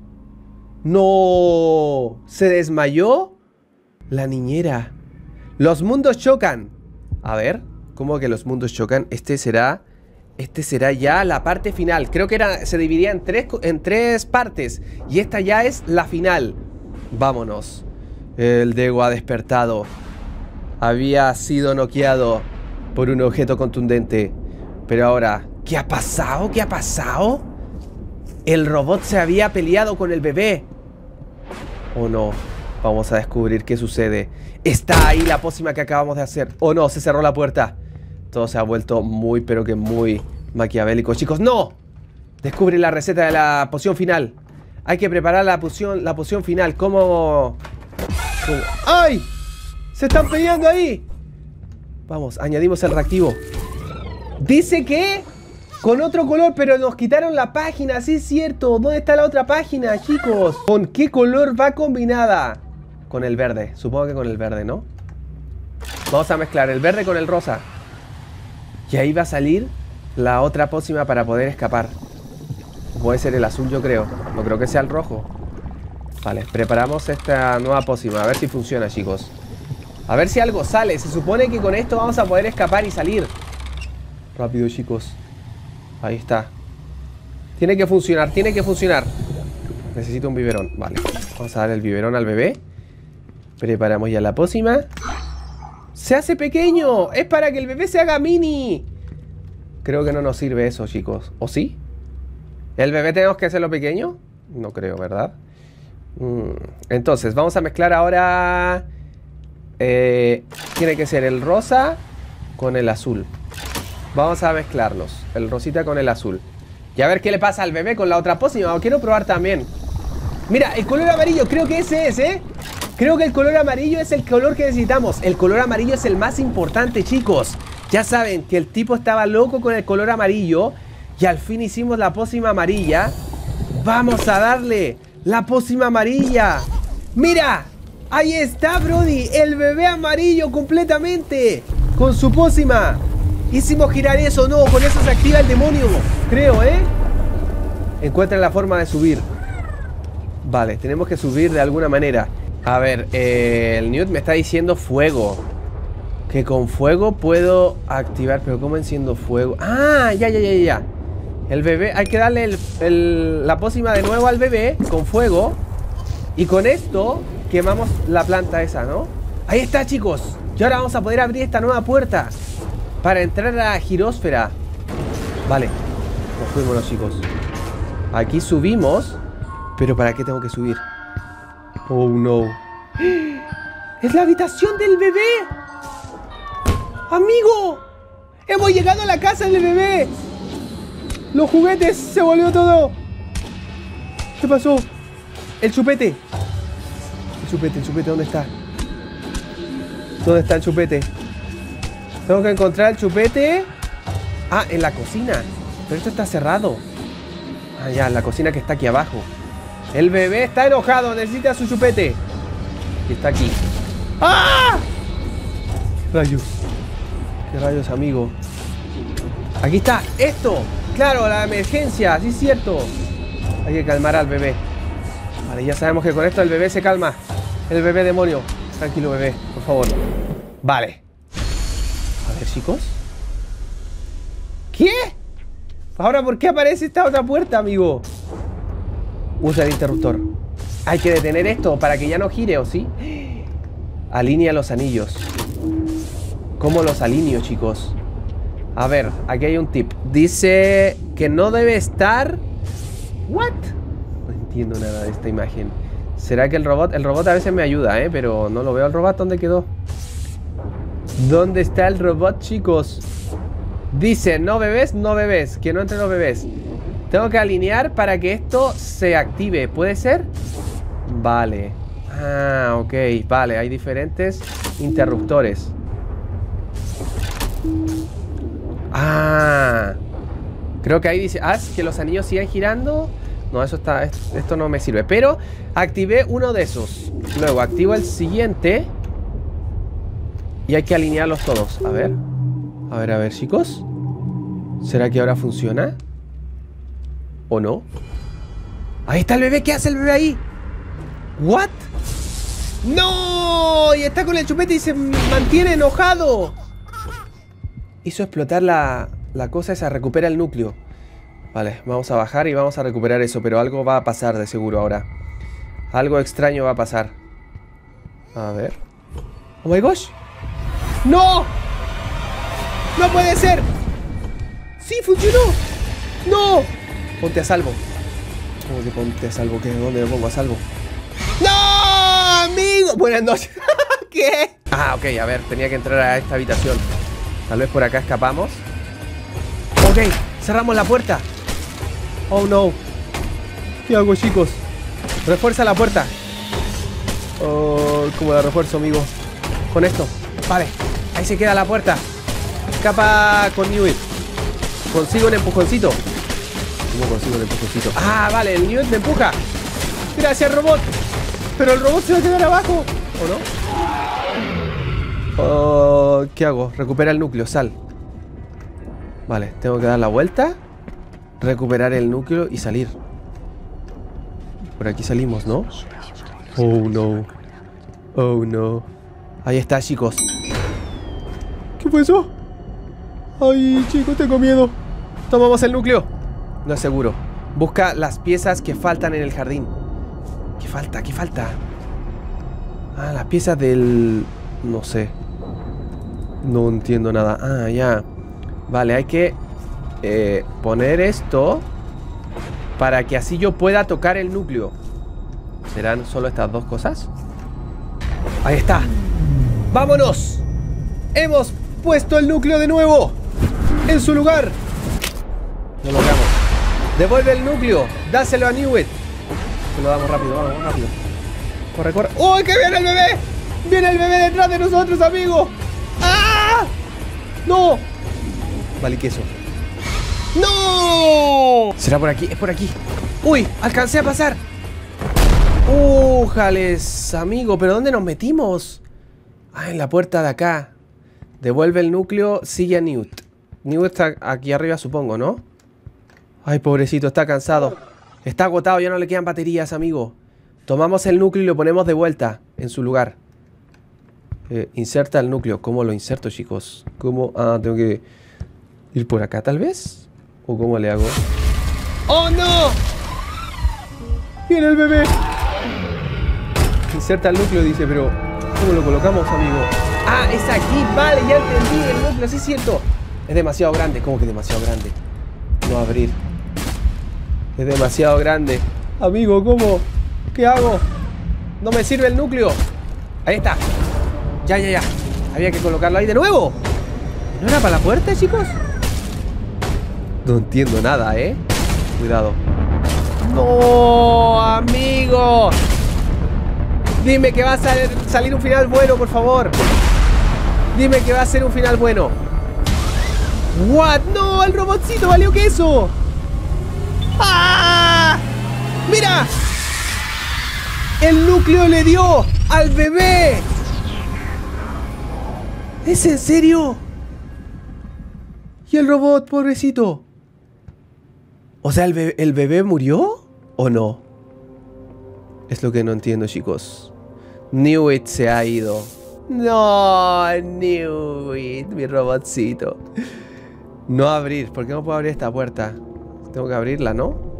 ¡No! ¿Se desmayó? La niñera. Los mundos chocan. A ver, ¿cómo que los mundos chocan? Este será... Este será ya la parte final. Creo que era, se dividía en tres, en tres partes. Y esta ya es la final. Vámonos. El Dego ha despertado. Había sido noqueado por un objeto contundente. Pero ahora, ¿qué ha pasado? ¿Qué ha pasado? El robot se había peleado con el bebé. ¿O no? Vamos a descubrir qué sucede. Está ahí la pócima que acabamos de hacer. ¿O no? Se cerró la puerta. Todo se ha vuelto muy, pero que muy maquiavélico. Chicos, ¡no! Descubre la receta de la poción final. Hay que preparar la poción, la poción final. ¿Cómo? ¡Ay! ¡Se están peleando ahí! Vamos, añadimos el reactivo. Dice que con otro color, pero nos quitaron la página. Sí, es cierto. ¿Dónde está la otra página, chicos? ¿Con qué color va combinada? Con el verde. Supongo que con el verde, ¿no? Vamos a mezclar el verde con el rosa. Y ahí va a salir la otra pócima para poder escapar. Puede ser el azul, yo creo. No creo que sea el rojo. Vale, preparamos esta nueva pócima. A ver si funciona, chicos. A ver si algo sale. Se supone que con esto vamos a poder escapar y salir. Rápido, chicos. Ahí está. Tiene que funcionar, tiene que funcionar. Necesito un biberón. Vale, vamos a dar el biberón al bebé. Preparamos ya la pócima. ¡Se hace pequeño! ¡Es para que el bebé se haga mini! Creo que no nos sirve eso, chicos. ¿O sí? ¿El bebé tenemos que hacerlo pequeño? No creo, ¿verdad? Mm. Entonces, vamos a mezclar ahora... Eh, tiene que ser el rosa con el azul. Vamos a mezclarlos. El rosita con el azul. Y a ver qué le pasa al bebé con la otra pócima. Quiero probar también. Mira, el color amarillo, creo que ese es, ¿eh? Creo que el color amarillo es el color que necesitamos. El color amarillo es el más importante, chicos. Ya saben que el tipo estaba loco con el color amarillo. Y al fin hicimos la pócima amarilla. Vamos a darle la pócima amarilla. ¡Mira! Ahí está, Brody. El bebé amarillo completamente. Con su pócima. Hicimos girar eso, no. Con eso se activa el demonio. Creo, ¿eh? Encuentran la forma de subir. Vale, tenemos que subir de alguna manera. A ver, eh, el Newt me está diciendo fuego. Que con fuego puedo activar. Pero ¿cómo enciendo fuego? Ah, ya, ya, ya, ya. El bebé, hay que darle el, el, la pócima de nuevo al bebé con fuego. Y con esto quemamos la planta esa, ¿no? Ahí está, chicos. Y ahora vamos a poder abrir esta nueva puerta. Para entrar a la girósfera. Vale. Nos fuimos los chicos. Aquí subimos. Pero ¿para qué tengo que subir? Oh no. ¡Es la habitación del bebé! ¡Amigo! ¡Hemos llegado a la casa del bebé! ¡Los juguetes! ¡Se volvió todo! ¿Qué pasó? ¡El chupete! El chupete, el chupete, ¿dónde está? ¿Dónde está el chupete? Tengo que encontrar el chupete. Ah, en la cocina. Pero esto está cerrado. Ah, ya, la cocina que está aquí abajo. El bebé está enojado, necesita su chupete. Y está aquí. ¡Ah! Rayos. ¿Qué rayos, amigo? Aquí está, esto. Claro, la emergencia, sí es cierto. Hay que calmar al bebé. Vale, ya sabemos que con esto el bebé se calma. El bebé demonio. Tranquilo, bebé, por favor. Vale. A ver, chicos. ¿Qué? Ahora, ¿por qué aparece esta otra puerta, amigo? Usa el interruptor. Hay que detener esto para que ya no gire, ¿o sí? Alinea los anillos. ¿Cómo los alineo, chicos? A ver, aquí hay un tip. Dice que no debe estar... ¿What? No entiendo nada de esta imagen. ¿Será que el robot... El robot a veces me ayuda, ¿eh? Pero no lo veo el robot. ¿Dónde quedó? ¿Dónde está el robot, chicos? Dice, no bebés, no bebés. Que no entren los bebés. Tengo que alinear para que esto se active. ¿Puede ser? Vale. Ah, ok. Vale, hay diferentes interruptores. Ah. Creo que ahí dice, haz que los anillos sigan girando. No, eso está... Esto no me sirve. Pero activé uno de esos. Luego activo el siguiente. Y hay que alinearlos todos. A ver. A ver, a ver, chicos. ¿Será que ahora funciona? ¿O no? Ahí está el bebé. ¿Qué hace el bebé ahí? ¿What? ¡No! Y está con el chupete y se mantiene enojado. Hizo explotar la, la cosa esa. Recupera el núcleo. Vale, vamos a bajar y vamos a recuperar eso. Pero algo va a pasar de seguro ahora. Algo extraño va a pasar. A ver. ¡Oh my gosh! ¡No! ¡No puede ser! ¡Sí, funcionó! ¡No! Ponte a salvo. ¿Cómo que ponte a salvo? ¿Qué? ¿Dónde me pongo a salvo? ¡No, amigo! Buenas noches. ¿Qué? Ah, ok, a ver, tenía que entrar a esta habitación. Tal vez por acá escapamos. Ok, cerramos la puerta. Oh, no. ¿Qué hago, chicos? Refuerza la puerta. Oh, ¿cómo la refuerzo, amigo? Con esto. Vale, ahí se queda la puerta. Escapa con Newt. Consigo un empujoncito. ¿Cómo consigo el empujoncito? Ah, vale, el Newt me empuja. Gracias, robot. Pero el robot se va a quedar abajo. ¿O no? Oh, ¿qué hago? Recupera el núcleo, sal. Vale, tengo que dar la vuelta. Recuperar el núcleo y salir. Por aquí salimos, ¿no? Oh, no. Oh, no. Ahí está, chicos. ¿Qué pasó? Ay, chicos, tengo miedo. Tomamos el núcleo. No es seguro. Busca las piezas que faltan en el jardín. ¿Qué falta? ¿Qué falta? Ah, las piezas del... No sé. No entiendo nada. Ah, ya. Vale, hay que eh, poner esto para que así yo pueda tocar el núcleo. ¿Serán solo estas dos cosas? Ahí está. ¡Vámonos! Hemos puesto el núcleo de nuevo en su lugar. Lo logramos. Devuelve el núcleo. Dáselo a Newt. Se lo damos rápido, vamos, rápido. Corre, corre. ¡Uy, que viene el bebé! ¡Viene el bebé detrás de nosotros, amigo! ¡Ah! ¡No! Vale, queso. ¡No! ¿Será por aquí? Es por aquí. ¡Uy! ¡Alcancé a pasar! ¡Ujales, amigo! ¿Pero dónde nos metimos? Ah, en la puerta de acá. Devuelve el núcleo, sigue a Newt. Newt está aquí arriba, supongo, ¿no? Ay, pobrecito, está cansado. Está agotado, ya no le quedan baterías, amigo. Tomamos el núcleo y lo ponemos de vuelta en su lugar. Eh, inserta el núcleo. ¿Cómo lo inserto, chicos? ¿Cómo? Ah, tengo que ir por acá, tal vez. ¿O cómo le hago? ¡Oh, no! ¡Viene el bebé! Inserta el núcleo, dice, pero ¿cómo lo colocamos, amigo? Ah, es aquí, vale, ya entendí. El núcleo, sí es cierto. Es demasiado grande, ¿cómo que demasiado grande? No abrir. Es demasiado grande. Amigo, ¿cómo? ¿Qué hago? No me sirve el núcleo. Ahí está. Ya, ya, ya. Había que colocarlo ahí de nuevo. ¿No era para la puerta, chicos? No entiendo nada, ¿eh? Cuidado. ¡No, amigo! Dime que va a sal salir un final bueno, por favor. Dime que va a ser un final bueno. ¿What? ¡No! ¡El robotcito valió queso! ¡Ah! ¡Mira! El núcleo le dio al bebé. ¿Es en serio? ¿Y el robot, pobrecito? O sea, ¿el bebé, el bebé murió? ¿O no? Es lo que no entiendo, chicos. Newit se ha ido. No, Newit, mi robotcito. No abrir. ¿Por qué no puedo abrir esta puerta? Tengo que abrirla, ¿no?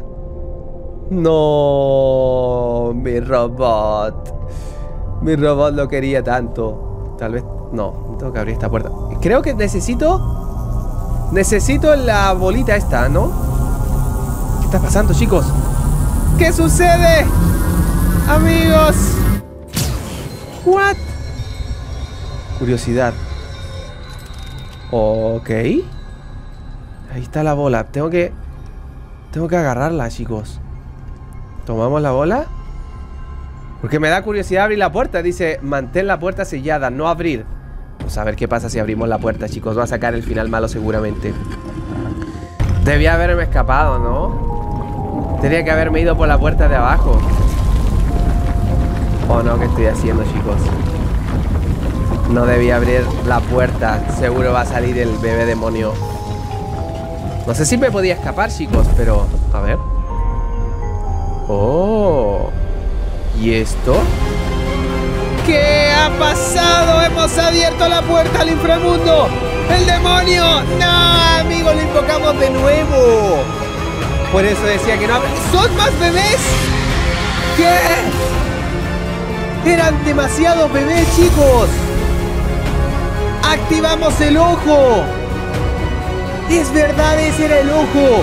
No, mi robot. Mi robot lo quería tanto. Tal vez... No, tengo que abrir esta puerta. Creo que necesito... Necesito la bolita esta, ¿no? ¿Qué está pasando, chicos? ¿Qué sucede? Amigos. What? Curiosidad. Ok. Ahí está la bola. Tengo que... Tengo que agarrarla, chicos. Tomamos la bola. Porque me da curiosidad abrir la puerta. Dice, mantén la puerta sellada, no abrir. Pues a ver qué pasa si abrimos la puerta, chicos. Va a sacar el final malo seguramente. Debía haberme escapado, ¿no? Tenía que haberme ido por la puerta de abajo. Oh no, ¿qué estoy haciendo, chicos? No debía abrir la puerta. Seguro va a salir el bebé demonio. No sé si me podía escapar, chicos, pero... A ver. Oh. ¿Y esto? ¿Qué ha pasado? Hemos abierto la puerta al inframundo. ¡El demonio! ¡No, amigo! Lo invocamos de nuevo. Por eso decía que no... ¿Son más bebés? ¿Qué? Eran demasiados bebés, chicos. Activamos el ojo. Es verdad, ese era el ojo.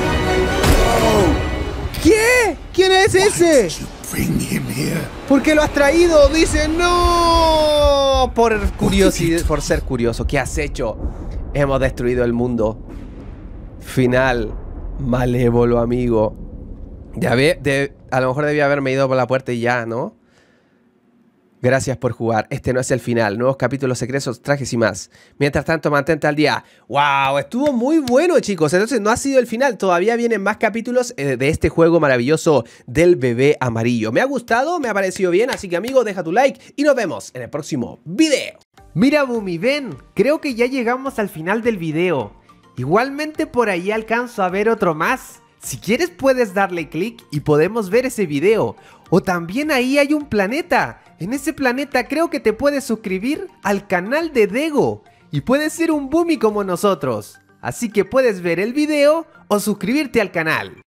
¿Qué? ¿Quién es ese? ¿Por qué lo has traído? Dice, no. Por curiosidad, por ser curioso. ¿Qué has hecho? Hemos destruido el mundo. Final malévolo, amigo. Ya ve, de, a lo mejor debía haberme ido por la puerta y ya, ¿no? Gracias por jugar. Este no es el final. Nuevos capítulos secretos, trajes y más. Mientras tanto, mantente al día. ¡Wow! Estuvo muy bueno, chicos. Entonces no ha sido el final. Todavía vienen más capítulos eh, de este juego maravilloso del bebé amarillo. Me ha gustado, me ha parecido bien. Así que, amigo, deja tu like y nos vemos en el próximo video. Mira, Bumi, ven. Creo que ya llegamos al final del video. Igualmente por ahí alcanzo a ver otro más. Si quieres puedes darle clic y podemos ver ese video. O también ahí hay un planeta. En ese planeta creo que te puedes suscribir al canal de Dego. Y puedes ser un Bumi como nosotros. Así que puedes ver el video o suscribirte al canal.